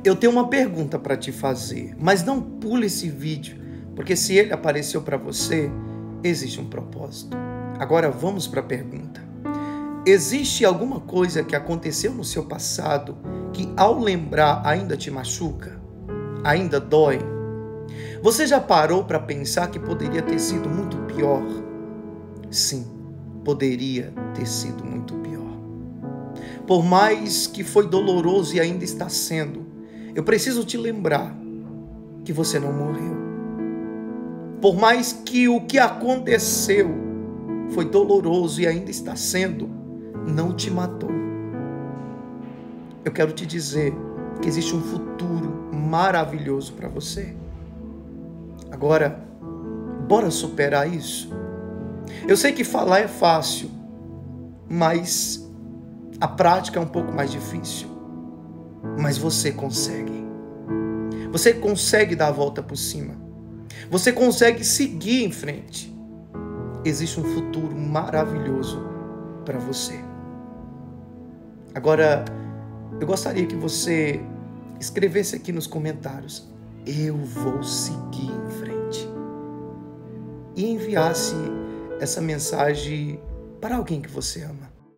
eu tenho uma pergunta para te fazer, mas não pule esse vídeo, porque se ele apareceu para você, existe um propósito. Agora vamos para a pergunta. Existe alguma coisa que aconteceu no seu passado que ao lembrar ainda te machuca? Ainda dói? Você já parou para pensar que poderia ter sido muito pior? Sim, poderia ter sido muito pior. Por mais que foi doloroso e ainda está sendo, eu preciso te lembrar que você não morreu. Por mais que o que aconteceu foi doloroso e ainda está sendo, não te matou. Eu quero te dizer que existe um futuro maravilhoso para você. Agora, bora superar isso? Eu sei que falar é fácil, mas a prática é um pouco mais difícil. Mas você consegue. Você consegue dar a volta por cima. Você consegue seguir em frente. Existe um futuro maravilhoso para você. Agora, eu gostaria que você escrevesse aqui nos comentários: eu vou seguir em frente. E enviasse essa mensagem para alguém que você ama.